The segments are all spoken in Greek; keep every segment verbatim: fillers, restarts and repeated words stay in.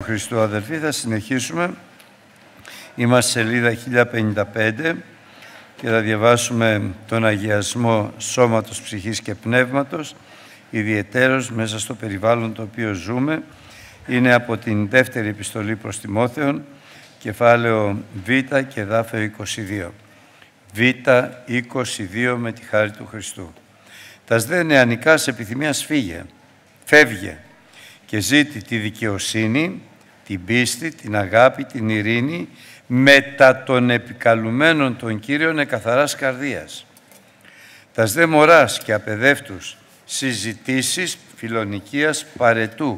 Χριστού, αδελφοί, θα συνεχίσουμε. Είμαστε σελίδα χίλια πενήντα πέντε και θα διαβάσουμε τον αγιασμό σώματος, ψυχής και πνεύματος, ιδιαιτέρως μέσα στο περιβάλλον το οποίο ζούμε. Είναι από την δεύτερη επιστολή προς Τιμόθεον, κεφάλαιο Β και εδάφιο είκοσι δύο. Β είκοσι δύο με τη χάρη του Χριστού. Τας δε νεανικάς επιθυμίας φύγε, φεύγε και ζήτη τη δικαιοσύνη, την πίστη, την αγάπη, την ειρήνη, μετά των επικαλουμένων των Κύριων εκαθαράς καρδίας. Τας δε μωράς και απεδεύτους συζητήσεις φιλονικίας παρετού,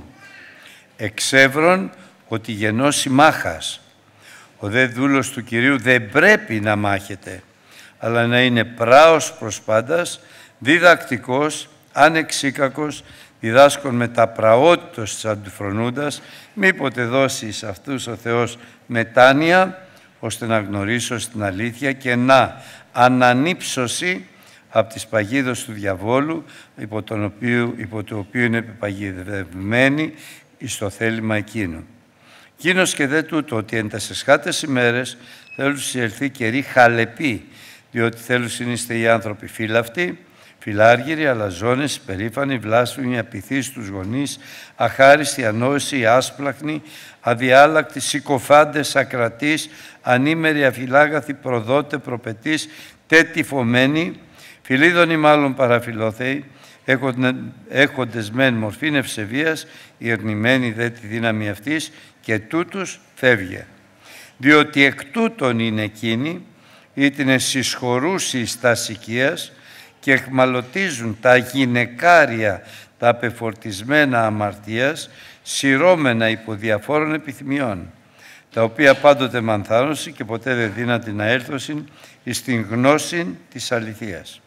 εξεύρων ότι γενώσει μάχας. Ο δε δούλος του Κυρίου δεν πρέπει να μάχεται, αλλά να είναι πράος προς πάντας, διδακτικός, ανεξίκακος, διδάσκων με τα πραότητος της αντιφρονούντας, μήποτε δώσει σε αυτούς ο Θεός μετάνοια, ώστε να γνωρίσω στην αλήθεια και να ανανύψωση από τις παγίδες του διαβόλου, υπό, τον οποίο, υπό το οποίο είναι παγιδευμένοι εις το θέλημα εκείνου. Κείνος και δε τούτο, ότι εν τας εσχάτες ημέρες θέλουν συελθεί καιρή χαλεπή, διότι θέλουν είστε οι άνθρωποι φύλαυτοι, φιλάργυροι, αλαζόνες, υπερήφανοι, βλάσφημοι, απειθείς στους γονείς, αχάριστοι, ανόησοι, άσπλαχνοι, αδιάλακτοι, συκοφάντες, ακρατείς, ανήμεροι, αφιλάγαθοι, προδότε, προπετείς, τέτυφωμένοι, φιλίδωνοι μάλλον παραφιλόθεοι, έχοντες μεν μορφήν ευσεβίας, ειρνημένοι δε τη δύναμη αυτής, και τούτους φεύγε. Διότι εκ τούτων είναι εκείνοι, ήτινε συσχωρούσιοι τας οικίας, και εχμαλωτίζουν τα γυναικάρια, τα απεφορτισμένα αμαρτίας, σειρώμενα υπό διαφόρων επιθυμιών, τα οποία πάντοτε μανθάνωση και ποτέ δεν δύναται να έλθωσιν εις την γνώση της αληθείας.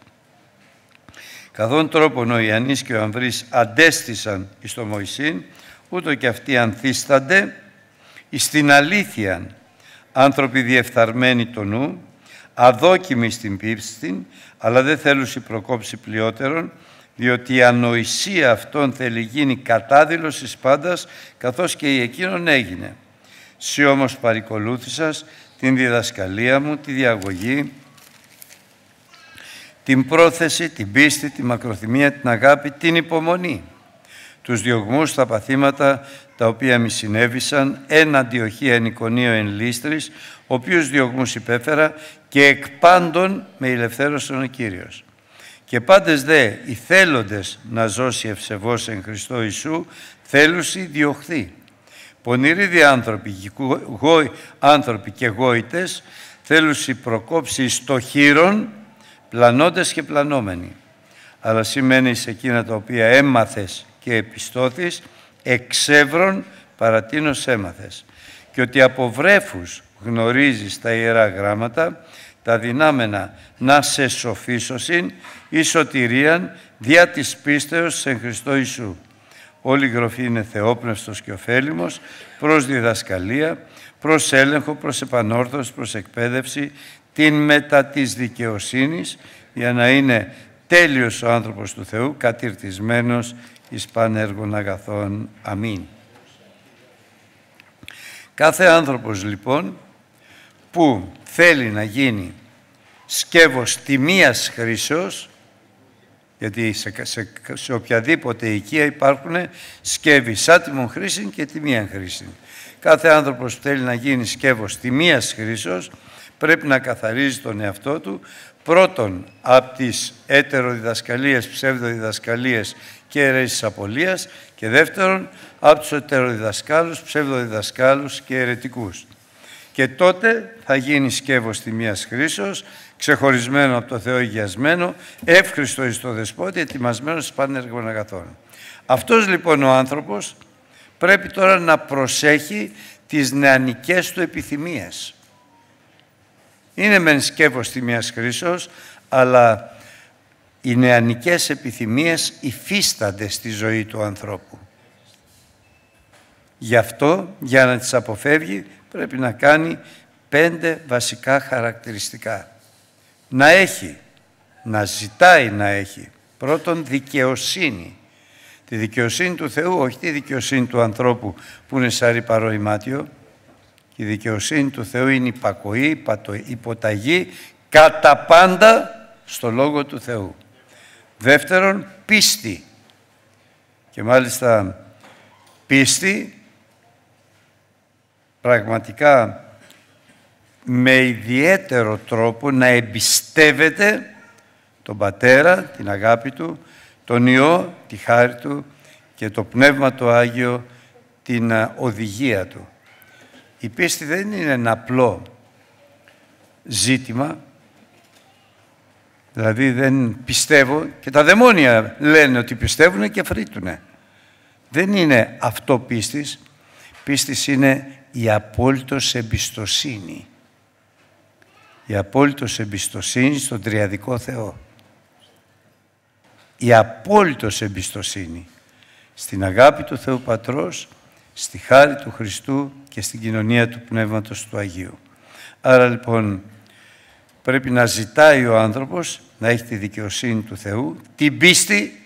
Καθόν τρόπον ο Ιαννής και ο Αμβρής αντέστησαν εις το Μωυσήν, ούτω και αυτοί ανθίστανται εις την αλήθεια, άνθρωποι διεφθαρμένοι το νου, αδόκιμοι στην πίστη, αλλά δεν θέλουσι προκόψει πλειότερον, διότι η ανοησία αυτών θέλει γίνει κατάδηλος εις πάντας, καθώς και η εκείνον έγινε. Συ όμως παρικολούθησας την διδασκαλία μου, τη διαγωγή, την πρόθεση, την πίστη, τη μακροθυμία, την αγάπη, την υπομονή, τους διωγμούς, τα παθήματα, τα οποία μη συνέβησαν, εν Αντιοχία εν Ικονείο εν Λύστρης, ο οποίος διωγμούς υπέφερα και εκ πάντων με ηλευθέρωσον ο Κύριος. Και πάντες δε οι θέλοντες να ζώσει ευσεβώς εν Χριστώ Ιησού, θέλουσι διωχθεί. Πονηροί δι' άνθρωποι, γόη, άνθρωποι και γόητες, θέλουσι προκόψει εις το χείρον, πλανώντες και πλανόμενοι. Αλλά σημαίνει σε εκείνα τα οποία έμαθες και επιστώθης, εξεύρων παρατίνος έμαθες. Και ότι από βρέφους γνωρίζεις τα Ιερά Γράμματα, τα δυνάμενα να σε σοφίσωσιν η σωτηρίαν δια της πίστεως εν Χριστώ Ιησού. Όλη η γραφή είναι θεόπνευστος και ωφέλιμος προς διδασκαλία, προς έλεγχο, προς επανόρθωση, προς εκπαίδευση, την μετά της δικαιοσύνης, για να είναι τέλειος ο άνθρωπος του Θεού, κατηρτισμένος εις πανέργων αγαθών. Αμήν. Κάθε άνθρωπος λοιπόν που θέλει να γίνει σκεύος τιμίας χρήσεως, γιατί σε, σε, σε οποιαδήποτε οικία υπάρχουν σκεύη σάτιμων χρήσεων και τιμίαν χρήσεων. Κάθε άνθρωπος που θέλει να γίνει σκεύος τιμίας χρήσεως πρέπει να καθαρίζει τον εαυτό του πρώτον από τις έτεροδιδασκαλίες, ψευδοδιδασκαλίες και αιρέσεις απολίας, και δεύτερον από τους ετεροδιδασκάλους, ψευδοδιδασκάλους και αιρετικούς. Και τότε θα γίνει σκεύος τιμίας χρήσεως, ξεχωρισμένο από το Θεό αγιασμένο, εύχριστο εις το Δεσπότη, ετοιμασμένος εις πανέργων αγαθών. Αυτός λοιπόν ο άνθρωπος πρέπει τώρα να προσέχει τις νεανικές του επιθυμίες. Είναι μεν σκεύος τιμίας χρήσεως, αλλά οι νεανικές επιθυμίες υφίστανται στη ζωή του ανθρώπου. Γι' αυτό, για να τις αποφεύγει, πρέπει να κάνει πέντε βασικά χαρακτηριστικά. Να έχει, να ζητάει να έχει. Πρώτον, δικαιοσύνη. Τη δικαιοσύνη του Θεού, όχι τη δικαιοσύνη του ανθρώπου που είναι σαν ρηπαρό ημάτιο. Η δικαιοσύνη του Θεού είναι υπακοή, υποταγή κατά πάντα στο Λόγο του Θεού. Δεύτερον, πίστη. Και μάλιστα πίστη πραγματικά με ιδιαίτερο τρόπο να εμπιστεύεται τον Πατέρα, την αγάπη Του, τον Υιό, τη χάρη Του και το Πνεύμα το Άγιο, την οδηγία Του. Η πίστη δεν είναι ένα απλό ζήτημα, δηλαδή δεν πιστεύω και τα δαιμόνια λένε ότι πιστεύουν και φρύτουνε. Δεν είναι αυτό πίστης. Πίστης είναι η απόλυτος εμπιστοσύνη. Η απόλυτος εμπιστοσύνη στον τριαδικό Θεό. Η απόλυτος εμπιστοσύνη στην αγάπη του Θεού Πατρός, στη χάρη του Χριστού και στην κοινωνία του Πνεύματος του Αγίου. Άρα λοιπόν πρέπει να ζητάει ο άνθρωπος να έχει τη δικαιοσύνη του Θεού, την πίστη,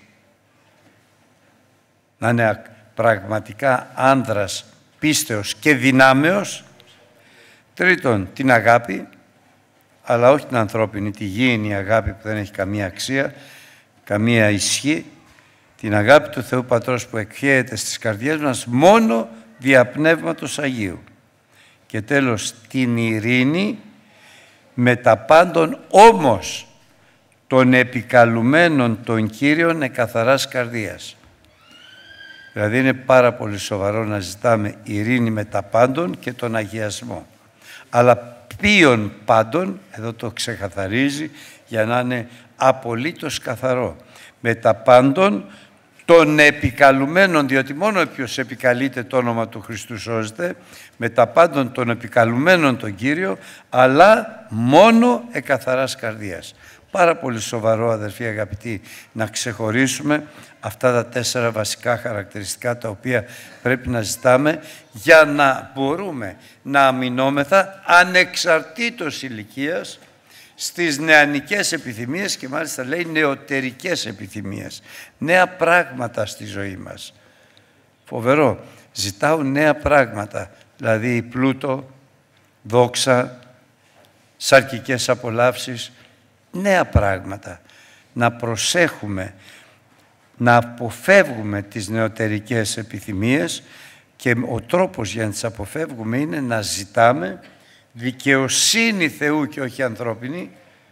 να είναι πραγματικά άνδρας πίστεως και δυνάμεως. Τρίτον, την αγάπη, αλλά όχι την ανθρώπινη, τη γήινη αγάπη που δεν έχει καμία αξία, καμία ισχύ, την αγάπη του Θεού Πατρός που εκχέεται στις καρδιές μας μόνο δια Πνεύματος Αγίου. Και τέλος, την ειρήνη με τα πάντων όμως των επικαλουμένων των Κύριων εκαθαράς καρδίας. Δηλαδή είναι πάρα πολύ σοβαρό να ζητάμε ειρήνη με τα πάντων και τον αγιασμό. Αλλά ποιον πάντων, εδώ το ξεκαθαρίζει για να είναι απολύτως καθαρό. Με τα πάντων των επικαλουμένων, διότι μόνο όποιος επικαλείται το όνομα του Χριστού σώζεται, με τα πάντων των επικαλουμένων τον Κύριο, αλλά μόνο εκαθαράς καρδίας. Πάρα πολύ σοβαρό, αδερφοί αγαπητοί, να ξεχωρίσουμε αυτά τα τέσσερα βασικά χαρακτηριστικά τα οποία πρέπει να ζητάμε για να μπορούμε να αμυνόμεθα ανεξαρτήτως ηλικίας στις νεανικές επιθυμίες και μάλιστα λέει νεωτερικές επιθυμίες. Νέα πράγματα στη ζωή μας. Φοβερό. Ζητάω νέα πράγματα, δηλαδή πλούτο, δόξα, σαρκικές απολαύσεις, νέα πράγματα. Να προσέχουμε, να αποφεύγουμε τις νεωτερικές επιθυμίες και ο τρόπος για να τις αποφεύγουμε είναι να ζητάμε δικαιοσύνη Θεού και όχι ανθρώπινη,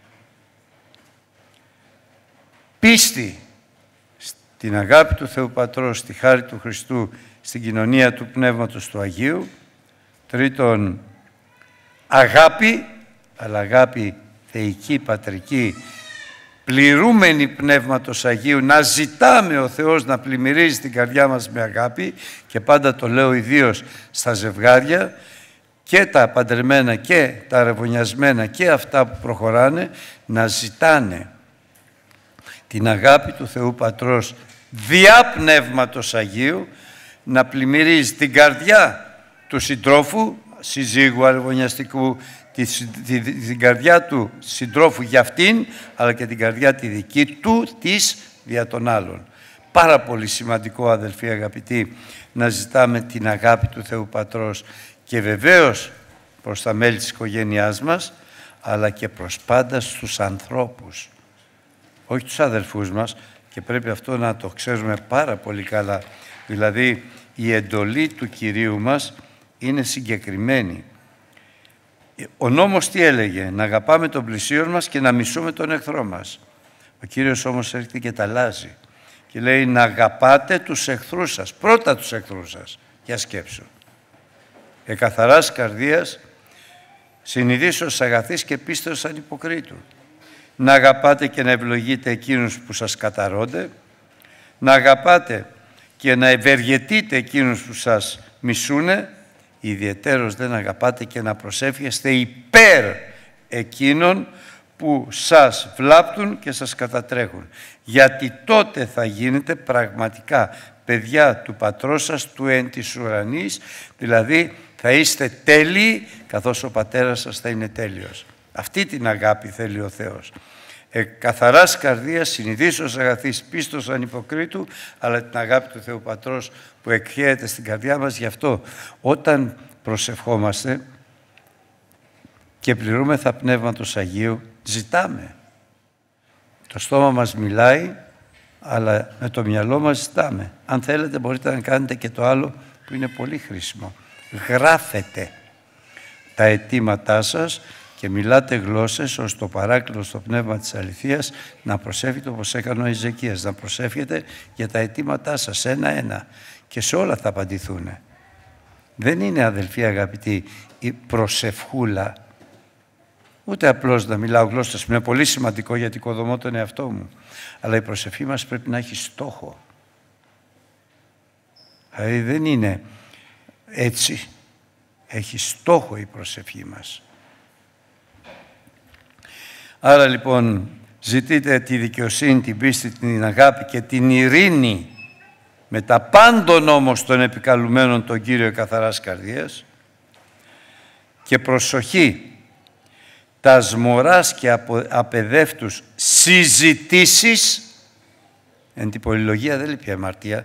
πίστη στην αγάπη του Θεού Πατρός, στη χάρη του Χριστού, στην κοινωνία του Πνεύματος του Αγίου. Τρίτον, αγάπη, αλλά αγάπη θεϊκή, πατρική, πληρούμενη Πνεύματος Αγίου, να ζητάμε ο Θεός να πλημμυρίζει την καρδιά μας με αγάπη και πάντα το λέω ιδίως στα ζευγάρια, και τα παντρεμένα και τα αραβωνιασμένα και αυτά που προχωράνε, να ζητάνε την αγάπη του Θεού Πατρός διά Πνεύματος Αγίου, να πλημμυρίζει την καρδιά του συντρόφου, συζύγου, αραβωνιαστικού, την καρδιά του συντρόφου για αυτήν, αλλά και την καρδιά τη δική του της δια των άλλων. Πάρα πολύ σημαντικό, αδελφοί αγαπητοί, να ζητάμε την αγάπη του Θεού Πατρός και βεβαίως προς τα μέλη της οικογένειάς μας, αλλά και προς πάντα στους ανθρώπους. Όχι τους αδελφούς μας, και πρέπει αυτό να το ξέρουμε πάρα πολύ καλά. Δηλαδή, η εντολή του Κυρίου μας είναι συγκεκριμένη. Ο νόμος τι έλεγε? Να αγαπάμε τον πλησίον μας και να μισούμε τον εχθρό μας. Ο Κύριος όμως έρχεται και τα αλλάζει και λέει να αγαπάτε τους εχθρούς σας. Πρώτα τους εχθρούς σας. Για σκέψου. Εκαθαράς καρδίας, συνειδήσεως αγαθής και πίστεως ανυποκρίτου. Να αγαπάτε και να ευλογείτε εκείνους που σας καταρρώνται, να αγαπάτε και να ευεργετείτε εκείνους που σας μισούνε, ιδιαιτέρως δεν αγαπάτε και να προσεύχεστε υπέρ εκείνων που σας βλάπτουν και σας κατατρέχουν. Γιατί τότε θα γίνετε πραγματικά παιδιά του Πατρός σας, του εν της ουρανής, δηλαδή θα είστε τέλειοι καθώς ο Πατέρας σας θα είναι τέλειος. Αυτή την αγάπη θέλει ο Θεός. Ε, καθαράς καρδίας, συνειδήσεως αγαθής, πίστος ανυποκρίτου, αλλά την αγάπη του Θεού Πατρός που εκχέεται στην καρδιά μας. Γι' αυτό όταν προσευχόμαστε και πληρούμεθα Πνεύματος Αγίου, ζητάμε. Το στόμα μας μιλάει, αλλά με το μυαλό μας ζητάμε. Αν θέλετε μπορείτε να κάνετε και το άλλο που είναι πολύ χρήσιμο. Γράφετε τα αιτήματά σας και μιλάτε γλώσσες ώστε το παράκλητο στο πνεύμα της αληθείας να προσεύχεται όπως έκανε ο Εζεκίας, να προσεύχεται για τα αιτήματά σας ένα-ένα και σε όλα θα απαντηθούν. Δεν είναι, αδελφοί αγαπητοί, η προσευχούλα, ούτε απλώς να μιλάω γλώσσες, που είναι πολύ σημαντικό γιατί οικοδομώ τον εαυτό μου, αλλά η προσευχή μας πρέπει να έχει στόχο. Δηλαδή δεν είναι έτσι, έχει στόχο η προσευχή μας. Άρα λοιπόν ζητείτε τη δικαιοσύνη, την πίστη, την αγάπη και την ειρήνη με τα πάντων όμως των επικαλουμένων τον Κύριο καθαράς καρδίας και προσοχή τας μωράς και απεδεύτους συζητήσεις, εν την πολυλογία δεν λείπει αμαρτία,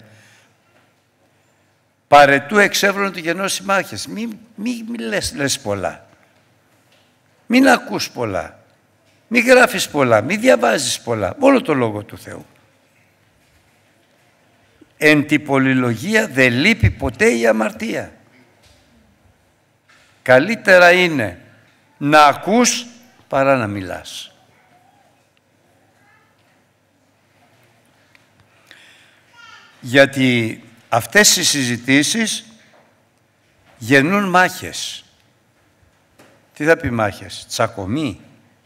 παρετού εξεύρουν τη γενώση μάχες. Μην μη, μη λες, λες πολλά. Μην ακούς πολλά. Μην γράφεις πολλά. Μην διαβάζεις πολλά. Μόνο το Λόγο του Θεού. Εν την πολυλογία δεν λείπει ποτέ η αμαρτία. Καλύτερα είναι να ακούς παρά να μιλάς. Γιατί αυτές οι συζητήσεις γεννούν μάχες. Τι θα πει μάχες? Τσακωμή.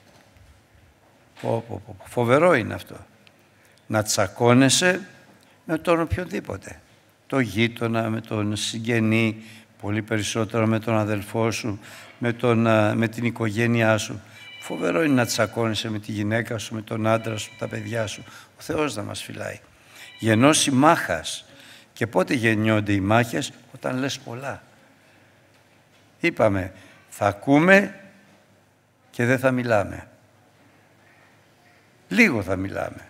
Πω, πω, πω. Φοβερό είναι αυτό. Να τσακώνεσαι με τον οποιοδήποτε. Το γείτονα, με τον συγγενή, πολύ περισσότερο με τον αδελφό σου, με, τον, με την οικογένειά σου. Φοβερό είναι να τσακώνεσαι με τη γυναίκα σου, με τον άντρα σου, με τα παιδιά σου. Ο Θεός να μας φυλάει. Γεννώσει μάχας. Και πότε γεννιόνται οι μάχες? Όταν λες πολλά. Είπαμε, θα ακούμε και δεν θα μιλάμε. Λίγο θα μιλάμε.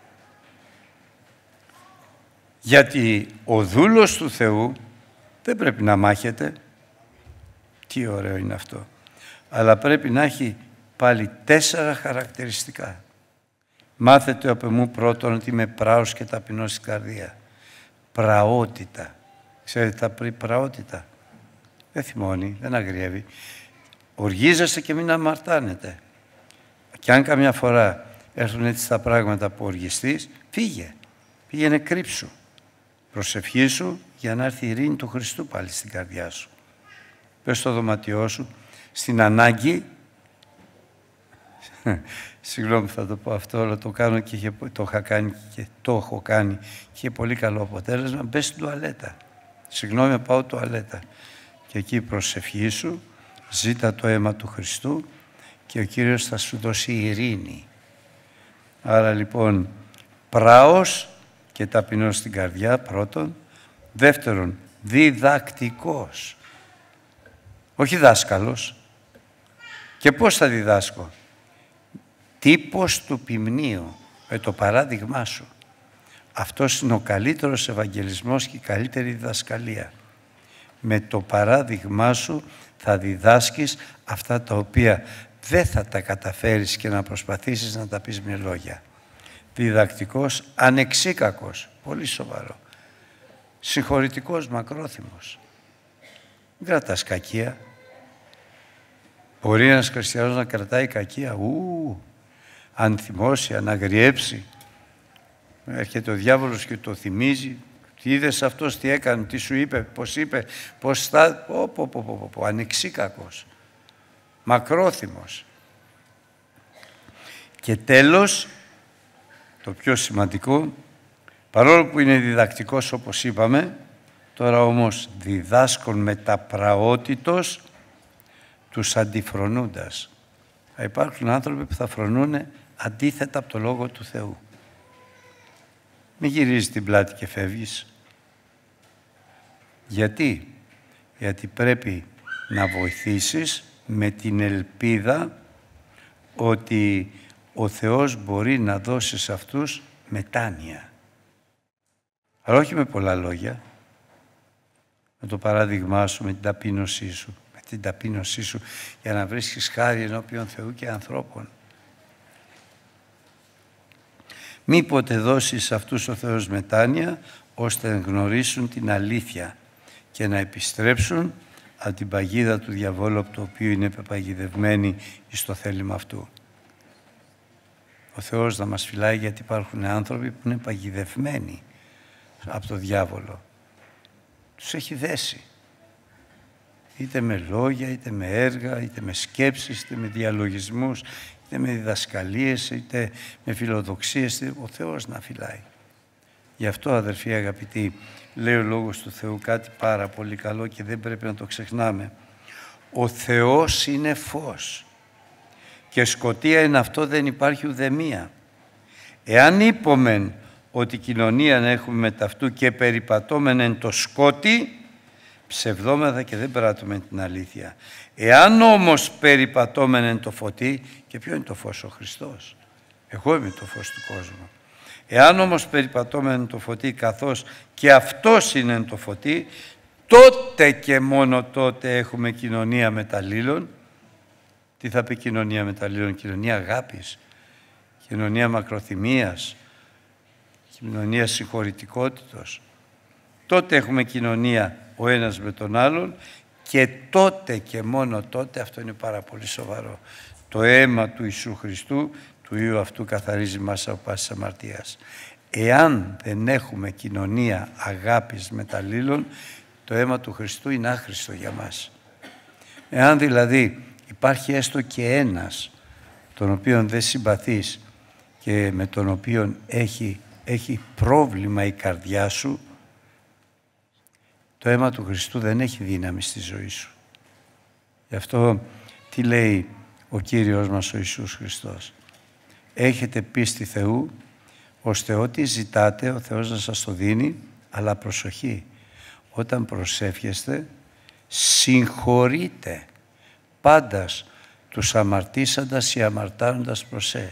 Γιατί ο δούλος του Θεού δεν πρέπει να μάχεται. Τι ωραίο είναι αυτό. Αλλά πρέπει να έχει πάλι τέσσερα χαρακτηριστικά. Μάθετε από εμού πρώτον ότι είμαι πράος και ταπεινός στην καρδία. Πραότητα. Ξέρετε τα πρι πραότητα? Δεν θυμώνει, δεν αγριεύει. Οργίζεστε και μην αμαρτάνετε. Και αν καμιά φορά έρθουν έτσι τα πράγματα που οργιστείς, φύγε. Πήγαινε κρύψου. Προσευχήσου για να έρθει η ειρήνη του Χριστού πάλι στην καρδιά σου. Πες στο δωματιό σου, στην ανάγκη, συγγνώμη θα το πω αυτό, αλλά το κάνω και είχε, το είχα κάνει και το έχω κάνει και είχε πολύ καλό αποτέλεσμα. Μπες στην τουαλέτα. Συγγνώμη, πάω τουαλέτα. Και εκεί προσευχήσου, ζήτα το αίμα του Χριστού και ο Κύριος θα σου δώσει ειρήνη. Άρα λοιπόν, πράος και ταπεινός στην καρδιά πρώτον. Δεύτερον, διδακτικός. Όχι δάσκαλος. Και πώς θα διδάσκω? Τύπος του ποιμνίου, με το παράδειγμά σου. Αυτός είναι ο καλύτερος ευαγγελισμός και η καλύτερη διδασκαλία. Με το παράδειγμά σου θα διδάσκεις αυτά τα οποία δεν θα τα καταφέρεις και να προσπαθήσεις να τα πεις με λόγια. Διδακτικός, ανεξίκακος, πολύ σοβαρό. Συγχωρητικός, μακρόθυμος. Μην κρατάς κακία. Μπορεί ένας χριστιανός να κρατάει κακία. Ου, αν θυμώσει, αν αγριέψει. Έρχεται ο διάβολος και το θυμίζει. Τι είδες αυτός, τι έκανε, τι σου είπε, πώς είπε, πώς θα... Πω, πω, πω, πω, πω, ανεξίκακος. Μακρόθυμος. Και τέλος, το πιο σημαντικό, παρόλο που είναι διδακτικός όπως είπαμε, τώρα όμως διδάσκων με τα πραότητος τους αντιφρονούντας. Θα υπάρχουν άνθρωποι που θα φρονούν αντίθετα από το Λόγο του Θεού. Μην γυρίζεις την πλάτη και φεύγεις. Γιατί? Γιατί πρέπει να βοηθήσεις με την ελπίδα ότι ο Θεός μπορεί να δώσει σε αυτούς μετάνοια. Αλλά όχι με πολλά λόγια. Με το παράδειγμά σου, με την ταπείνωσή σου. Με την ταπείνωσή σου για να βρίσκεις χάρη ενώπιον Θεού και ανθρώπων. Μήποτε δώσει σε αυτούς ο Θεός μετάνοια, ώστε να γνωρίσουν την αλήθεια και να επιστρέψουν από την παγίδα του διαβόλου, από το οποίο είναι πεπαγιδευμένοι στο θέλημα αυτού. Ο Θεός να μας φυλάει, γιατί υπάρχουν άνθρωποι που είναι παγιδευμένοι από το διάβολο. Τους έχει δέσει. Είτε με λόγια, είτε με έργα, είτε με σκέψεις, είτε με διαλογισμούς, είτε με διδασκαλίες, είτε με φιλοδοξίες. Ο Θεός να φυλάει. Γι' αυτό, αδερφοί αγαπητοί, λέει ο Λόγος του Θεού κάτι πάρα πολύ καλό και δεν πρέπει να το ξεχνάμε. Ο Θεός είναι φως και σκοτία είναι αυτό, δεν υπάρχει ουδεμία. Εάν είπομεν ότι κοινωνία έχουμε με ταυτού και περιπατώμεν εν το σκότι, ψευδόμεθα και δεν πράττουμε την αλήθεια. Εάν όμως περιπατώμεν εν το φωτί, και ποιο είναι το φως? Ο Χριστός. Εγώ είμαι το φως του κόσμου. Εάν όμως περιπατώμεν το φωτί, καθώς και αυτός είναι το φωτί, τότε και μόνο τότε έχουμε κοινωνία μεταλλήλων. Τι θα πει κοινωνία μεταλλήλων? Κοινωνία αγάπης, κοινωνία μακροθυμίας, κοινωνία συγχωρητικότητος. Τότε έχουμε κοινωνία ο ένας με τον άλλον και τότε και μόνο τότε, αυτό είναι πάρα πολύ σοβαρό, το αίμα του Ιησού Χριστού, του Υιού αυτού, καθαρίζει μας από πάσης αμαρτίας. Εάν δεν έχουμε κοινωνία αγάπης μεταλλήλων, το αίμα του Χριστού είναι άχρηστο για μας. Εάν δηλαδή υπάρχει έστω και ένας τον οποίον δεν συμπαθείς και με τον οποίον έχει, έχει πρόβλημα η καρδιά σου, το αίμα του Χριστού δεν έχει δύναμη στη ζωή σου. Γι' αυτό τι λέει ο Κύριος μας ο Ιησούς Χριστός? Έχετε πίστη Θεού, ώστε ό,τι ζητάτε ο Θεός να σας το δίνει, αλλά προσοχή, όταν προσεύχεστε συγχωρείτε πάντας τους αμαρτήσαντας ή αμαρτάνοντας προσέ.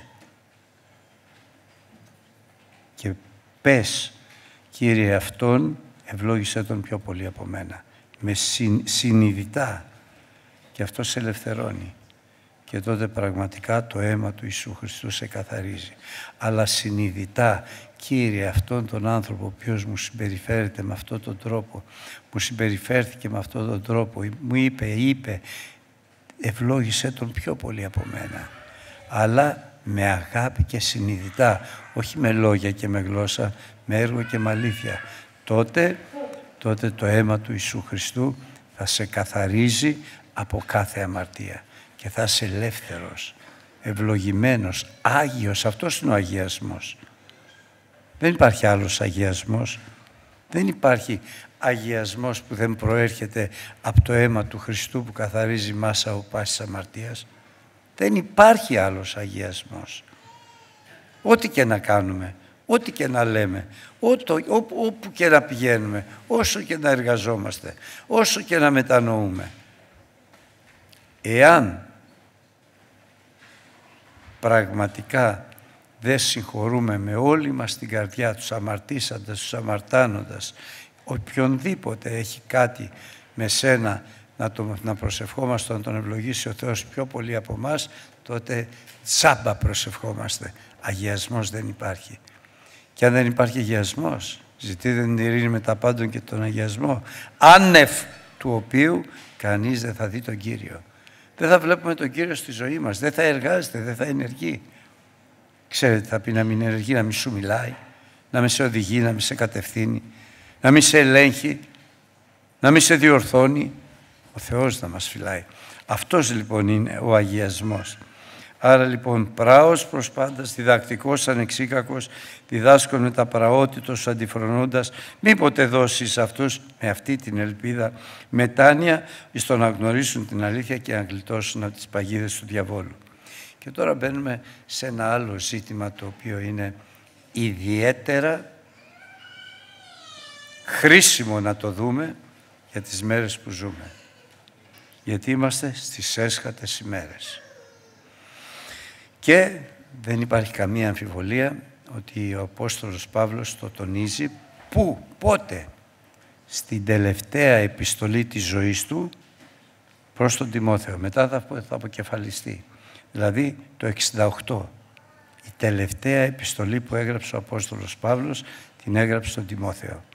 Και πες, Κύριε αυτόν, ευλόγησέ τον πιο πολύ από μένα. Με συν, συνειδητά. Και αυτό σε ελευθερώνει. Και τότε πραγματικά το αίμα του Ιησού Χριστού σε καθαρίζει. Αλλά συνειδητά, Κύριε, αυτόν τον άνθρωπο ο οποίος μου συμπεριφέρεται με αυτόν τον τρόπο, μου συμπεριφέρθηκε με αυτόν τον τρόπο, μου είπε, είπε, ευλόγησέ τον πιο πολύ από μένα. Αλλά με αγάπη και συνειδητά, όχι με λόγια και με γλώσσα, με έργο και με αλήθεια. Τότε, τότε το αίμα του Ιησού Χριστού θα σε καθαρίζει από κάθε αμαρτία και θα είσαι ελεύθερος, ευλογημένος, άγιος. Αυτός είναι ο αγιασμός. Δεν υπάρχει άλλος αγιασμός. Δεν υπάρχει αγιασμός που δεν προέρχεται από το αίμα του Χριστού που καθαρίζει μας από πάσης αμαρτίας. Δεν υπάρχει άλλος αγιασμός. Ό,τι και να κάνουμε, ό,τι και να λέμε, ό, όπου, όπου και να πηγαίνουμε, όσο και να εργαζόμαστε, όσο και να μετανοούμε. Εάν πραγματικά δεν συγχωρούμε με όλη μας την καρδιά τους αμαρτήσαντας, τους αμαρτάνοντας, οποιονδήποτε έχει κάτι με σένα να, το, να προσευχόμαστε, να τον ευλογήσει ο Θεός πιο πολύ από μας, τότε τσάμπα προσευχόμαστε. Αγιασμός δεν υπάρχει. Και αν δεν υπάρχει αγιασμός, ζητείτε την ειρήνη με τα πάντων και τον αγιασμό, άνευ του οποίου κανείς δεν θα δει τον Κύριο. Δεν θα βλέπουμε τον Κύριο στη ζωή μας, δεν θα εργάζεται, δεν θα ενεργεί. Ξέρετε, θα πει να μην ενεργεί, να μην σου μιλάει, να μην σε οδηγεί, να μην σε κατευθύνει, να μην σε ελέγχει, να μην σε διορθώνει. Ο Θεός να μας φυλάει. Αυτός λοιπόν είναι ο αγιασμός. Άρα λοιπόν πράος προς πάντας, διδακτικός ανεξίκακος, διδάσκων με τα πραότητος αντιφρονώντας, μήποτε δώσεις αυτούς με αυτή την ελπίδα μετάνοια στο να γνωρίσουν την αλήθεια και να γλιτώσουν από τις παγίδες του διαβόλου. Και τώρα μπαίνουμε σε ένα άλλο ζήτημα το οποίο είναι ιδιαίτερα χρήσιμο να το δούμε για τις μέρες που ζούμε. Γιατί είμαστε στις έσχατες ημέρες. Και δεν υπάρχει καμία αμφιβολία ότι ο Απόστολος Παύλος το τονίζει. Πού, πότε? Στην τελευταία επιστολή της ζωής του προς τον Τιμόθεο. Μετά θα, θα αποκεφαλιστεί. Δηλαδή το εξήντα οκτώ. Η τελευταία επιστολή που έγραψε ο Απόστολος Παύλος την έγραψε στον Τιμόθεο.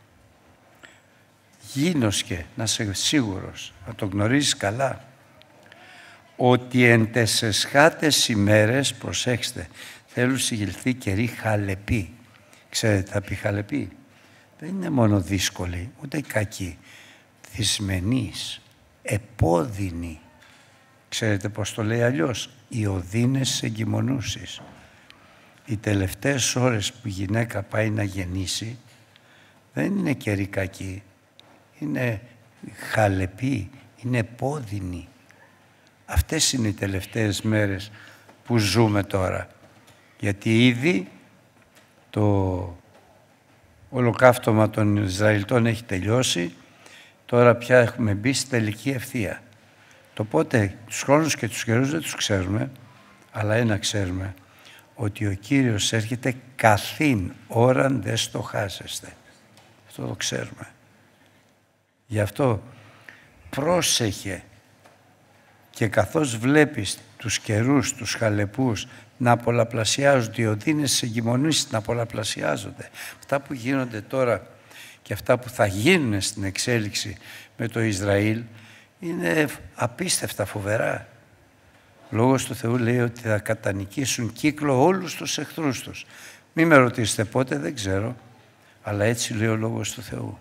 Γίνοσκε, να είσαι σίγουρος, να το γνωρίζεις καλά, ότι εν τες εσχάτες ημέρες, προσέξτε, θέλουν συγγελθεί καιροί χαλεποί. Ξέρετε θα πει χαλεποί? Δεν είναι μόνο δύσκολοι, ούτε κακοί. Δυσμενείς, επώδυνοι. Ξέρετε πώς το λέει αλλιώς? Οι οδύνες εγκυμονούσεις. Οι τελευταίες ώρες που η γυναίκα πάει να γεννήσει δεν είναι καιροί κακοί. Είναι χαλεποί, είναι επώδυνοι. Αυτές είναι οι τελευταίες μέρες που ζούμε τώρα. Γιατί ήδη το ολοκαύτωμα των Ισραηλιτών έχει τελειώσει, τώρα πια έχουμε μπει στη τελική ευθεία. Το πότε, τους χρόνους και τους καιρούς δεν τους ξέρουμε, αλλά ένα ξέρουμε, ότι ο Κύριος έρχεται καθήν ώραν δεν στοχάζεστε. Αυτό το ξέρουμε. Γι' αυτό πρόσεχε και καθώς βλέπεις τους καιρούς, τους χαλεπούς να πολλαπλασιάζονται, οι οδύνες της εγκυμονής να πολλαπλασιάζονται. Αυτά που γίνονται τώρα και αυτά που θα γίνουν στην εξέλιξη με το Ισραήλ είναι απίστευτα φοβερά. Ο Λόγος του Θεού λέει ότι θα κατανικήσουν κύκλο όλους τους εχθρούς τους. Μη με ρωτήσετε πότε, δεν ξέρω, αλλά έτσι λέει ο Λόγος του Θεού.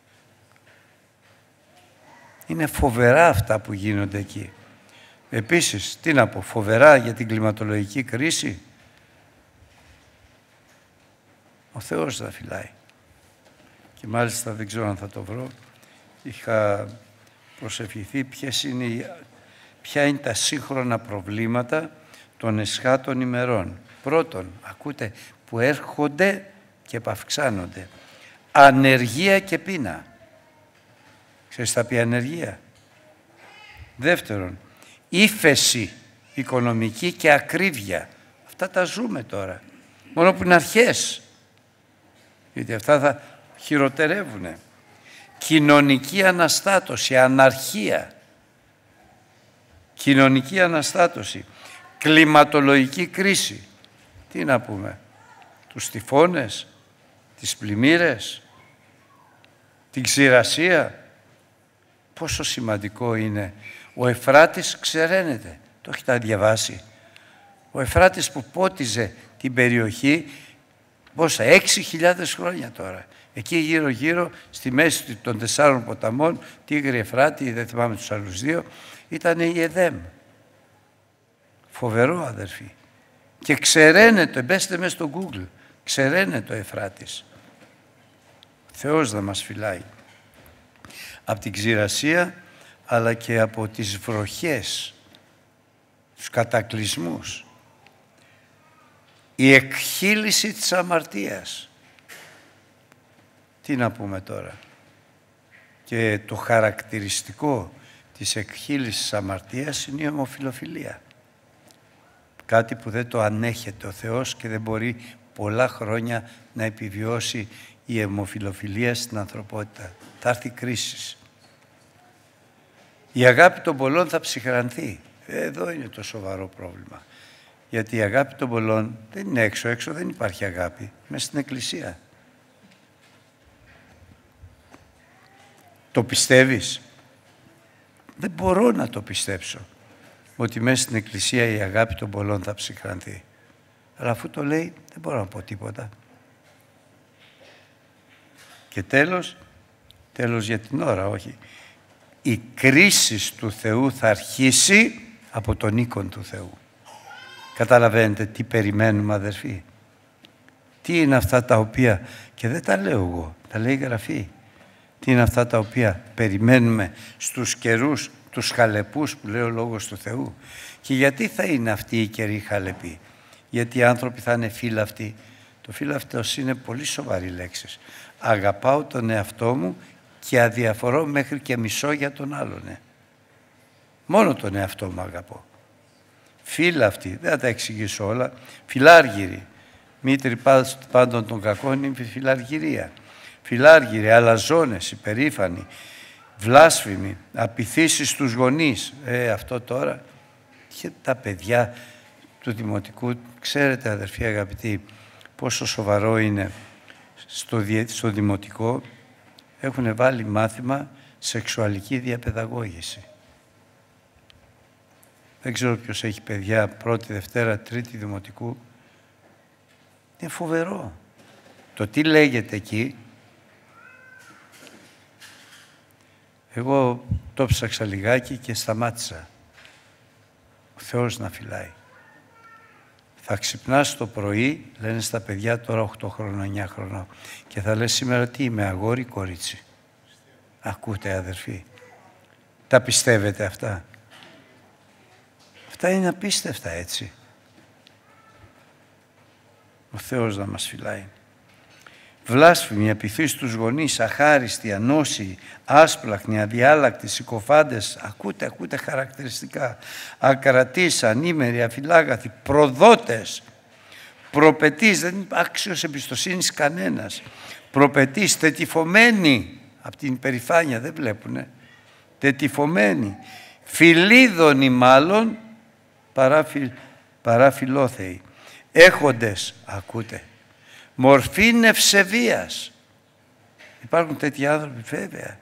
Είναι φοβερά αυτά που γίνονται εκεί. Επίσης, τι να πω, φοβερά για την κλιματολογική κρίση. Ο Θεός θα φυλάει. Και μάλιστα δεν ξέρω αν θα το βρω. Είχα προσευχηθεί ποιες είναι, ποια είναι τα σύγχρονα προβλήματα των εσχάτων ημερών. Πρώτον, ακούτε, που έρχονται και επαυξάνονται. Ανεργία και πείνα. Ξέρεις θα πει ανεργία? Δεύτερον, ύφεση οικονομική και ακρίβεια. Αυτά τα ζούμε τώρα. Μόνο που είναι αρχές. Γιατί αυτά θα χειροτερεύουνε. Κοινωνική αναστάτωση, αναρχία. Κοινωνική αναστάτωση. Κλιματολογική κρίση. Τι να πούμε? Τους τυφώνες, τις πλημμύρες, την ξηρασία. Πόσο σημαντικό είναι. Ο Εφράτης ξεραίνεται. Το έχετε διαβάσει? Ο Εφράτης που πότιζε την περιοχή πόσα, έξι χιλιάδες χρόνια τώρα. Εκεί γύρω γύρω στη μέση των τεσσάρων ποταμών, Τίγρη, Εφράτη, δεν θυμάμαι τους άλλους δύο, ήταν η Εδέμ. Φοβερό αδερφοί. Και ξεραίνεται, μπέστε μέσα στο Google, ξεραίνεται ο Εφράτης. Θεός να μας φυλάει. Από την ξηρασία, αλλά και από τις βροχές, τους κατακλυσμούς. Η εκχύλιση της αμαρτίας. Τι να πούμε τώρα? Και το χαρακτηριστικό της εκχύλισης της αμαρτίας είναι η ομοφυλοφιλία. Κάτι που δεν το ανέχεται ο Θεός και δεν μπορεί πολλά χρόνια να επιβιώσει η ομοφυλοφιλία στην ανθρωπότητα. Θα έρθει κρίση. Η αγάπη των πολλών θα ψυχρανθεί. Εδώ είναι το σοβαρό πρόβλημα. Γιατί η αγάπη των πολλών δεν είναι έξω. Έξω δεν υπάρχει αγάπη. Μέσα στην Εκκλησία. Το πιστεύεις? Δεν μπορώ να το πιστέψω. Ότι μέσα στην Εκκλησία η αγάπη των πολλών θα ψυχρανθεί. Αλλά αφού το λέει δεν μπορώ να πω τίποτα. Και τέλος, τέλος για την ώρα, όχι. Η κρίση του Θεού θα αρχίσει από τον οίκον του Θεού. Καταλαβαίνετε τι περιμένουμε αδερφοί? Τι είναι αυτά τα οποία, και δεν τα λέω εγώ, τα λέει η Γραφή. Τι είναι αυτά τα οποία περιμένουμε στους καιρούς, τους χαλεπούς που λέει ο Λόγος του Θεού. Και γιατί θα είναι αυτοί οι καιροί χαλεποί? Γιατί οι άνθρωποι θα είναι φύλαυτοι. Το φύλαυτος είναι πολύ σοβαρή λέξη. Αγαπάω τον εαυτό μου και αδιαφορώ μέχρι και μισώ για τον άλλον. Ε. Μόνο τον εαυτό μου αγαπώ. φύλαυτοι, δεν θα τα εξηγήσω όλα, φυλάργυροι. Μήτρη πάντων των κακών είναι η φυλαργυρία. Φυλάργυροι, αλαζόνες, υπερήφανοι, βλάσφημοι, απειθήσεις στους γονείς. Ε, αυτό τώρα. Και τα παιδιά του δημοτικού, ξέρετε αδερφοί αγαπητοί, πόσο σοβαρό είναι στο, στο δημοτικό, έχουν βάλει μάθημα σεξουαλική διαπαιδαγώγηση. Δεν ξέρω ποιος έχει παιδιά πρώτη, δευτέρα, τρίτη δημοτικού. Είναι φοβερό. Το τι λέγεται εκεί, εγώ το ψάξα λιγάκι και σταμάτησα. Ο Θεός να φυλάει. Θα ξυπνάς το πρωί, λένε στα παιδιά τώρα οκτώ χρονών, εννιά χρονών, και θα λες σήμερα τι είμαι, αγόρι, κορίτσι. Ακούτε αδερφοί. Τα πιστεύετε αυτά. Αυτά είναι απίστευτα έτσι. Ο Θεός να μας φυλάει. Βλάσφημοι, απειθείς στους γονείς, αχάριστοι, ανώσιοι, άσπλαχνοι, αδιάλακτοι, συκοφάντες, ακούτε, ακούτε χαρακτηριστικά, ακρατείς, ανήμεροι, αφιλάγαθοι, προδότες, προπετείς, δεν είναι άξιος εμπιστοσύνης κανένας, προπετείς, τετυφωμένοι, από την υπερηφάνεια δεν βλέπουνε, τετυφωμένοι, φιλίδωνοι μάλλον, παρά, φι, παρά φιλόθεοι, έχοντες, ακούτε, μορφήν ευσεβίας. Υπάρχουν τέτοιοι άνθρωποι βέβαια.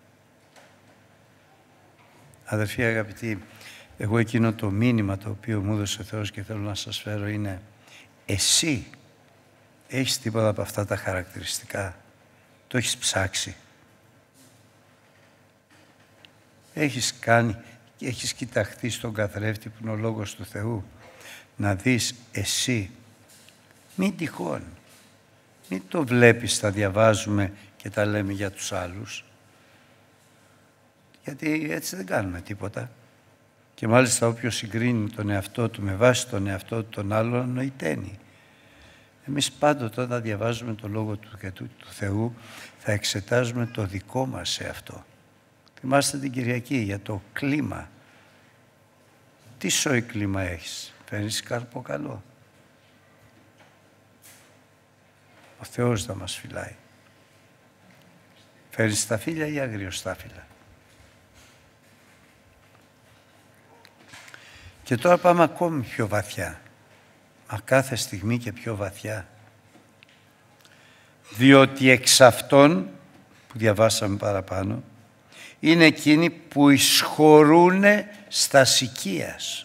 Αδερφοί αγαπητοί, εγώ εκείνο το μήνυμα το οποίο μου έδωσε ο Θεός και θέλω να σας φέρω είναι εσύ έχεις τίποτα από αυτά τα χαρακτηριστικά. Το έχεις ψάξει. Έχεις κάνει και έχεις κοιταχθεί στον καθρέφτη που είναι ο Λόγος του Θεού να δεις εσύ. Μην τυχόν. Μην το βλέπεις, τα διαβάζουμε και τα λέμε για τους άλλους. Γιατί έτσι δεν κάνουμε τίποτα. Και μάλιστα όποιος συγκρίνει τον εαυτό του με βάση τον εαυτό του τον άλλον νοηταίνει. Εμείς πάντοτε όταν διαβάζουμε το Λόγο του και του, του Θεού θα εξετάζουμε το δικό μας εαυτό. Θυμάστε την Κυριακή για το κλίμα. Τι σόι κλίμα έχεις, φέρνεις κάρπο καλό. Ο Θεός θα μας φυλάει. Φέρνεις σταφύλια ή αγριοστάφυλλα. Και τώρα πάμε ακόμη πιο βαθιά. Μα κάθε στιγμή και πιο βαθιά. Διότι εξ αυτών, που διαβάσαμε παραπάνω, είναι εκείνοι που εισχωρούνε στα σικίας.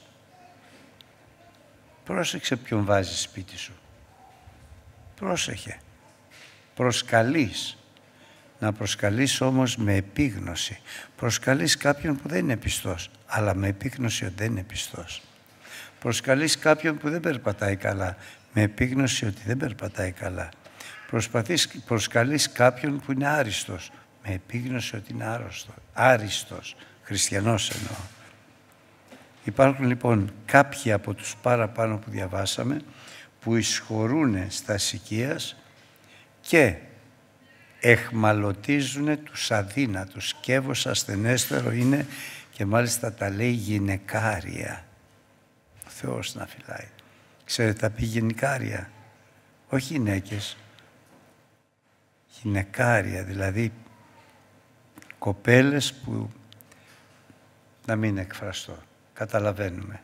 Πρόσεξε ποιον βάζεις σπίτι σου. Πρόσεχε. Προσκαλείς. Να προσκαλείς όμως με επίγνωση. Προσκαλείς κάποιον που δεν είναι πιστός, αλλά με επίγνωση ότι δεν είναι πιστός. Προσκαλείς κάποιον που δεν περπατάει καλά, με επίγνωση ότι δεν περπατάει καλά. Προσπαθείς, προσκαλείς κάποιον που είναι άριστος, με επίγνωση ότι είναι άρρωστος, άριστος, χριστιανός εννοώ. Υπάρχουν λοιπόν κάποιοι από τους παραπάνω που διαβάσαμε που εισχωρούνε στα σικίας και εχμαλωτίζουν τους αδύνατους. Σκεύος ασθενέστερο είναι και μάλιστα τα λέει γυναικάρια. Ο Θεός να φυλάει. Ξέρετε τα πει γυναικάρια, όχι γυναίκες. Γυναικάρια, δηλαδή κοπέλες που, να μην εκφραστώ, καταλαβαίνουμε.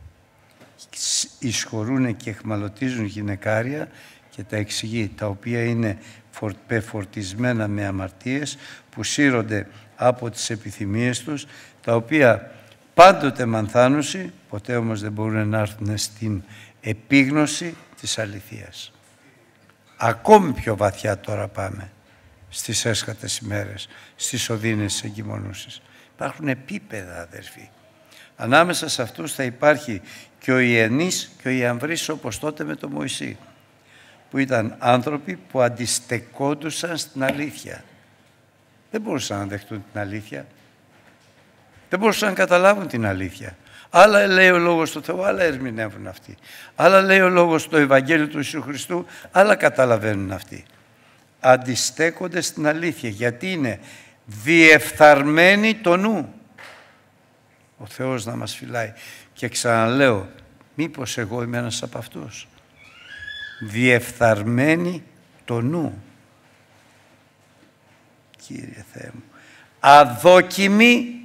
Εισχωρούν και εχμαλωτίζουν γυναικάρια και τα εξηγεί, τα οποία είναι πεφορτισμένα με αμαρτίες, που σύρονται από τις επιθυμίες τους, τα οποία πάντοτε μανθάνουσι, ποτέ όμως δεν μπορούν να έρθουν στην επίγνωση της αληθείας. Ακόμη πιο βαθιά τώρα πάμε στις έσχατες ημέρες, στις οδύνες της εγκυμονούσης. Υπάρχουν επίπεδα, αδερφοί. Ανάμεσα σε αυτούς θα υπάρχει και ο Ιενής και ο Ιαμβρής, όπως τότε με τον Μωυσή, που ήταν άνθρωποι που αντιστεκόντουσαν στην αλήθεια. Δεν μπορούσαν να δεχτούν την αλήθεια. Δεν μπορούσαν να καταλάβουν την αλήθεια. Άλλα λέει ο Λόγος του Θεού, άλλα ερμηνεύουν αυτοί. Άλλα λέει ο Λόγος του Ευαγγέλιου του Ιησού Χριστού, άλλα καταλαβαίνουν αυτοί. Αντιστέκονται στην αλήθεια, γιατί είναι διεφθαρμένοι το νου. Ο Θεός να μας φυλάει. Και ξαναλέω, Μήπως εγώ είμαι ένας από αυτούς? Διεφθαρμένη το νου. Κύριε Θεέ μου. Αδόκιμη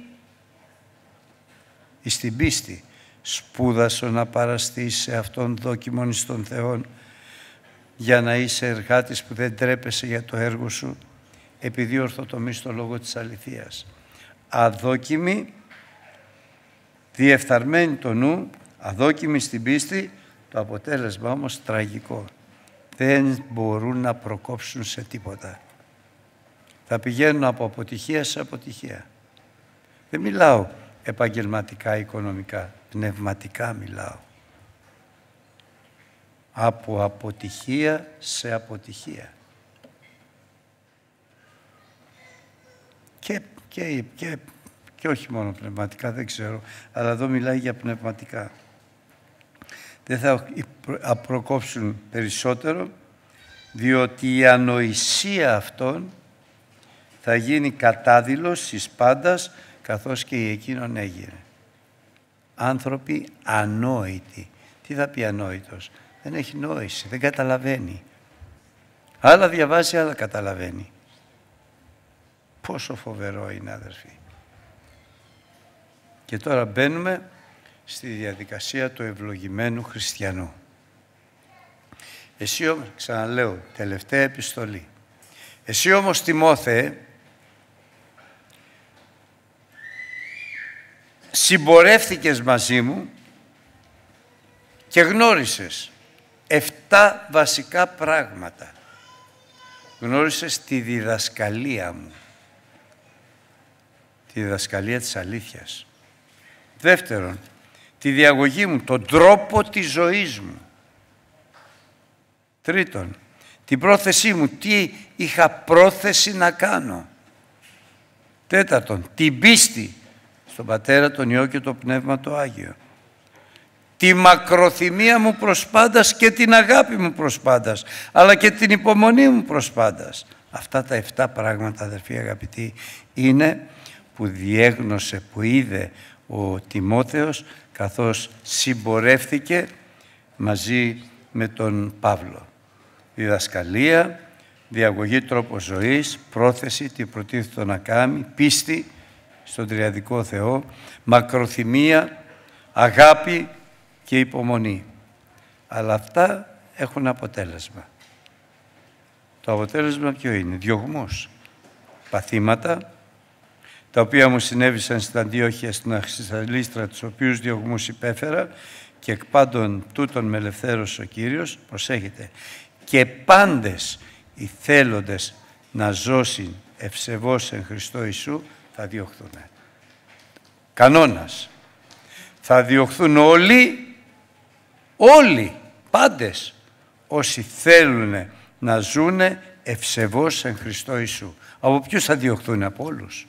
εις την πίστη. Σπούδασο να παραστείς σε αυτόν δόκιμον εις τον Θεόν, για να είσαι εργάτης που δεν τρέπεσαι για το έργο σου, επειδή ορθοτομείς το λόγο της αληθείας. Αδόκιμη, διεφθαρμένη το νου, αδόκιμη στην πίστη, το αποτέλεσμα όμως τραγικό. Δεν μπορούν να προκόψουν σε τίποτα. Θα πηγαίνουν από αποτυχία σε αποτυχία. Δεν μιλάω επαγγελματικά, οικονομικά, πνευματικά μιλάω. Από αποτυχία σε αποτυχία. Και, και, και, και όχι μόνο πνευματικά, δεν ξέρω, αλλά εδώ μιλάει για πνευματικά. Δεν θα προκόψουν περισσότερο, διότι η ανοησία αυτών θα γίνει κατάδειλος εις πάντας, καθώς και η εκείνον έγινε. Άνθρωποι ανόητοι. Τι θα πει ανόητος? Δεν έχει νόηση, δεν καταλαβαίνει. Άλλα διαβάζει, άλλα καταλαβαίνει. Πόσο φοβερό είναι, αδερφοί. Και τώρα μπαίνουμε στη διαδικασία του ευλογημένου χριστιανού. Εσύ όμως, ξαναλέω, τελευταία επιστολή. Εσύ όμως, Τιμόθεε, συμπορεύθηκες μαζί μου και γνώρισες εφτά βασικά πράγματα. Γνώρισες τη διδασκαλία μου, τη διδασκαλία της αλήθειας. Δεύτερον, τη διαγωγή μου, τον τρόπο της ζωής μου. Τρίτον, την πρόθεσή μου, τι είχα πρόθεση να κάνω. Τέταρτον, την πίστη στον Πατέρα, τον Υιό και το Πνεύμα το Άγιο. Τη μακροθυμία μου προς πάντας και την αγάπη μου προς πάντας, αλλά και την υπομονή μου προς πάντας. Αυτά τα εφτά πράγματα, αδερφοί αγαπητοί, είναι που διέγνωσε, που είδε ο Τιμόθεος καθώς συμπορεύθηκε μαζί με τον Παύλο. Διδασκαλία, διαγωγή τρόπο ζωής, πρόθεση, τι προτίθεται να κάνει, πίστη στον τριαδικό Θεό, μακροθυμία, αγάπη και υπομονή. Αλλά αυτά έχουν αποτέλεσμα. Το αποτέλεσμα ποιο είναι? Διωγμούς, παθήματα, τα οποία μου συνέβησαν στην Αντιόχεια, στην Αρχισαλίστρα, τους οποίους διωγμούς υπέφερα, και εκ πάντων τούτων με ελευθέρωσε ο Κύριος, προσέχετε, και πάντες οι θέλοντες να ζώσουν ευσεβώς εν Χριστώ Ιησού θα διωχθούν. Κανόνας. Θα διωχθούν όλοι, όλοι, πάντες, όσοι θέλουν να ζούνε ευσεβώς εν Χριστώ Ιησού. Από ποιους θα διωχθούν? Από όλους.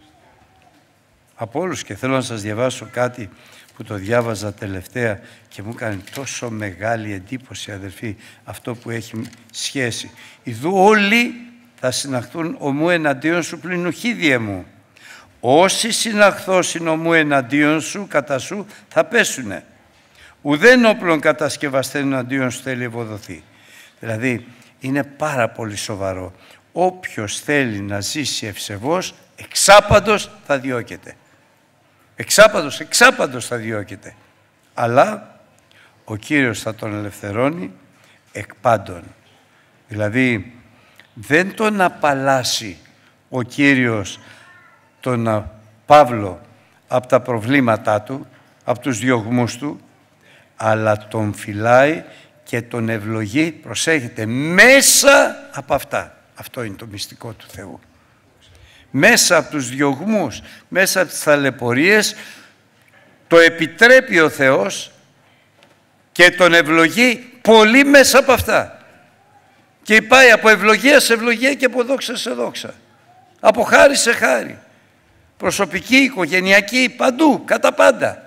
Από όλους. Και θέλω να σας διαβάσω κάτι που το διάβαζα τελευταία και μου έκανε τόσο μεγάλη εντύπωση, αδελφοί, αυτό που έχει σχέση. Ιδού όλοι θα συναχθούν ομού εναντίον σου πλην ουχίδιε μου. Όσοι συναχθώσιν ομού εναντίον σου, κατά σου, θα πέσουνε. Ουδέν όπλων κατασκευαστέν εναντίον σου θέλει ευοδοθεί. Δηλαδή, είναι πάρα πολύ σοβαρό. Όποιος θέλει να ζήσει ευσεβώς, εξάπαντος θα διώκεται. Εξάπαντος, εξάπαντος θα διώκεται. Αλλά ο Κύριος θα τον ελευθερώνει εκ πάντων. Δηλαδή, δεν τον απαλλάσσει ο Κύριος τον Παύλο από τα προβλήματά του, από τους διωγμούς του, αλλά τον φυλάει και τον ευλογεί, προσέχετε, μέσα από αυτά. Αυτό είναι το μυστικό του Θεού. Μέσα από τους διωγμούς, μέσα από τις ταλαιπωρίες, το επιτρέπει ο Θεός και τον ευλογεί πολύ μέσα από αυτά. Και πάει από ευλογία σε ευλογία και από δόξα σε δόξα. Από χάρη σε χάρη. Προσωπική, οικογενειακή, παντού, κατά πάντα.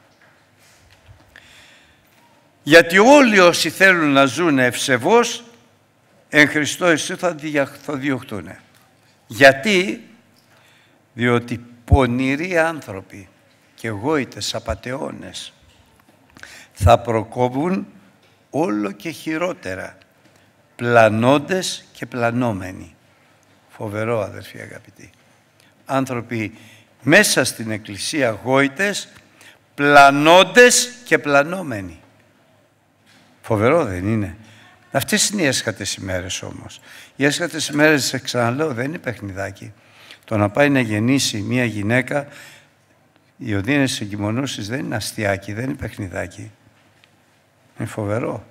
Γιατί όλοι όσοι θέλουν να ζουν ευσεβώς, εν Χριστώ Ιησού θα διωχτούν. Γιατί? Διότι πονηροί άνθρωποι και γόητες απατεώνες θα προκόβουν όλο και χειρότερα, πλανώντες και πλανόμενοι. Φοβερό, αδερφοί αγαπητοί. Άνθρωποι μέσα στην Εκκλησία γόητες, πλανώντες και πλανόμενοι. Φοβερό δεν είναι? Αυτές είναι οι έσχατες ημέρες όμως. Οι έσχατες ημέρες, σε ξαναλέω, δεν είναι παιχνιδάκι. Το να πάει να γεννήσει μία γυναίκα, οι οδύνες εγκυμονώσεις, δεν είναι αστιάκι, δεν είναι παιχνιδάκι. Είναι φοβερό.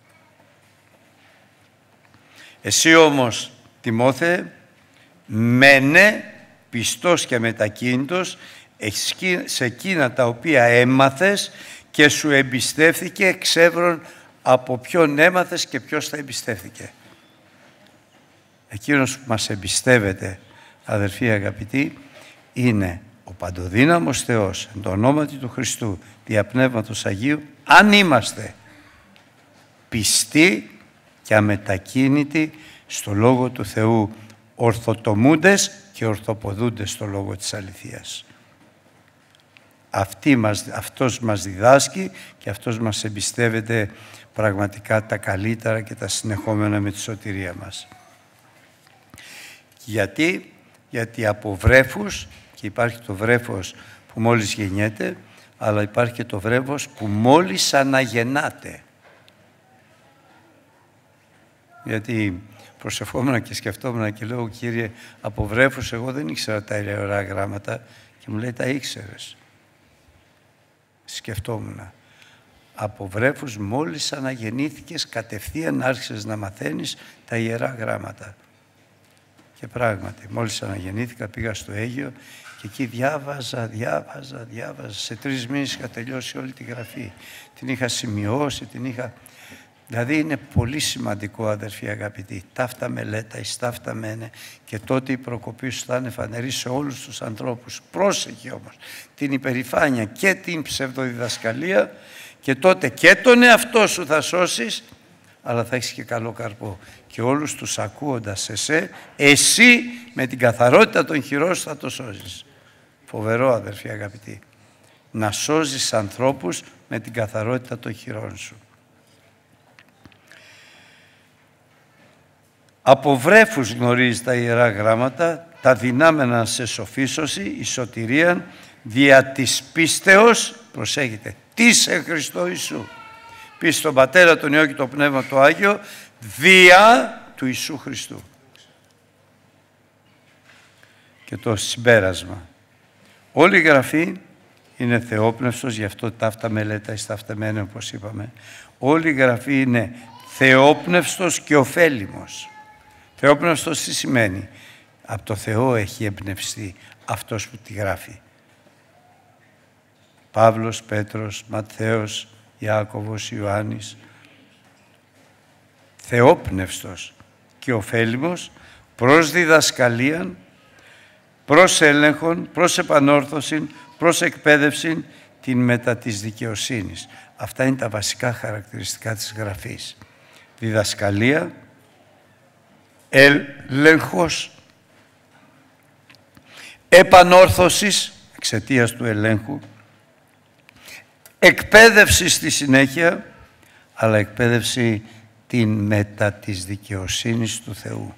Εσύ όμως, Τιμόθε, μένε πιστός και μετακίνητος σε εκείνα τα οποία έμαθες και σου εμπιστεύθηκε, εξεύρων από ποιον έμαθες και ποιος θα εμπιστεύθηκε. Εκείνος που μας εμπιστεύεται, αδερφοί αγαπητοί, είναι ο παντοδύναμος Θεός, εν το ονόματι του Χριστού, δια Πνεύματος Αγίου, αν είμαστε πιστοί και αμετακίνητοι στο Λόγο του Θεού, ορθοτομούντες και ορθοποδούντες στο Λόγο της αληθείας. Αυτή μας, αυτός μας διδάσκει και αυτός μας εμπιστεύεται πραγματικά τα καλύτερα και τα συνεχόμενα με τη σωτηρία μας. Γιατί, γιατί από βρέφους, και υπάρχει το βρέφος που μόλις γεννιέται, αλλά υπάρχει και το βρέφος που μόλις αναγεννάται. Γιατί προσευχόμουν και σκεφτόμουν και λέω, Κύριε, από βρέφους εγώ δεν ήξερα τα ιερά γράμματα, και μου λέει, τα ήξερες. Σκεφτόμουν. Από βρέφους μόλις αναγεννήθηκες, κατευθείαν άρχισες να μαθαίνεις τα ιερά γράμματα. Και πράγματι, μόλις αναγεννήθηκα, πήγα στο Αίγυο και εκεί διάβαζα, διάβαζα, διάβαζα. Σε τρεις μήνες είχα τελειώσει όλη τη γραφή. Την είχα σημειώσει, την είχα... Δηλαδή είναι πολύ σημαντικό, αδερφοί αγαπητοί, ταύτα μελέτα, εις ταύτα μένε, και τότε η προκοπή σου θα είναι φανερή σε όλους τους ανθρώπους. Πρόσεχε όμως την υπερηφάνεια και την ψευδοδιδασκαλία, και τότε και τον εαυτό σου θα σώσεις, αλλά θα έχεις και καλό καρπό. Και όλους τους ακούοντας εσέ, εσύ με την καθαρότητα των χειρών σου θα το σώσεις. Φοβερό, αδερφοί αγαπητοί, να σώζεις ανθρώπους με την καθαρότητα των χειρών σου. Από βρέφους γνωρίζει τα Ιερά Γράμματα, τα δυνάμενα σε σοφίσωση, η σωτηρία, δια της πίστεως, προσέχετε, της εν Χριστώ Ιησού. Πίστη στον Πατέρα, τον Υιό και το Πνεύμα το Άγιο, δια του Ιησού Χριστού. Και το συμπέρασμα. Όλη η Γραφή είναι θεόπνευστος, γι' αυτό ταύτα μελέτα εις ταύτα μένε, όπως είπαμε. Όλη η Γραφή είναι θεόπνευστος και ωφέλιμος. Θεόπνευστος τι σημαίνει? Από το Θεό έχει εμπνευστεί αυτός που τη γράφει. Παύλος, Πέτρος, Ματθαίος, Ιάκωβος, Ιωάννης. Θεόπνευστος και ωφέλιμος προς διδασκαλίαν, προς έλεγχον, προς επανόρθωση, προς εκπαίδευση, την μετά της δικαιοσύνης. Αυτά είναι τα βασικά χαρακτηριστικά της Γραφής. Διδασκαλία, έλεγχος, επανόρθωσης εξαιτίας του ελέγχου, εκπαίδευση στη συνέχεια, αλλά εκπαίδευση την μετά της δικαιοσύνης του Θεού.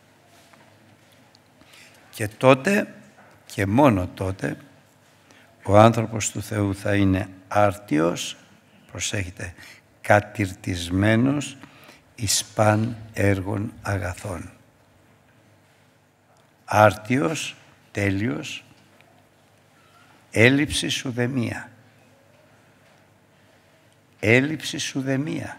Και τότε και μόνο τότε ο άνθρωπος του Θεού θα είναι άρτιος, προσέχετε, κατηρτισμένος εις παν έργων αγαθών. Άρτιος, τέλειος, έλλειψης ουδεμία. Έλλειψης ουδεμία.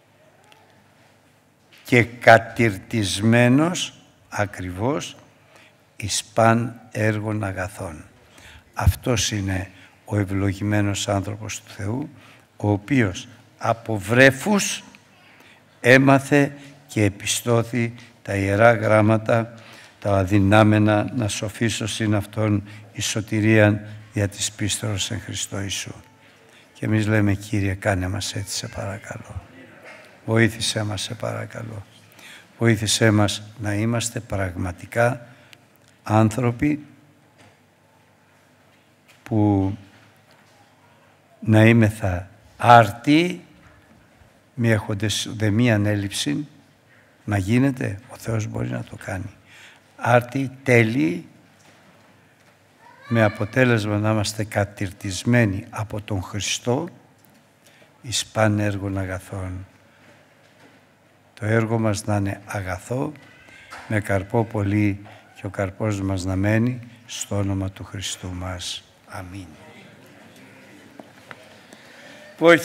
Και κατηρτισμένος ακριβώς εις παν έργων αγαθών. Αυτός είναι ο ευλογημένος άνθρωπος του Θεού, ο οποίος από βρέφους έμαθε και επιστώθη τα Ιερά Γράμματα, τα αδυνάμενα να σοφίσωσιν αυτόν η σωτηρία δια της πίστεως εν Χριστώ Ιησού. Και εμείς λέμε, Κύριε, κάνε μας έτσι, σε παρακαλώ. Βοήθησέ μας, σε παρακαλώ. Βοήθησέ μας να είμαστε πραγματικά άνθρωποι που να είμεθα Άρτη, μη έχοντες δε μία ανέλειψη, να γίνεται, ο Θεός μπορεί να το κάνει. Άρτη, τέλειοι, με αποτέλεσμα να είμαστε κατηρτισμένοι από τον Χριστό εις παν έργων αγαθών. Το έργο μας να είναι αγαθό, με καρπό πολύ και ο καρπός μας να μένει στο όνομα του Χριστού μας. Αμήν.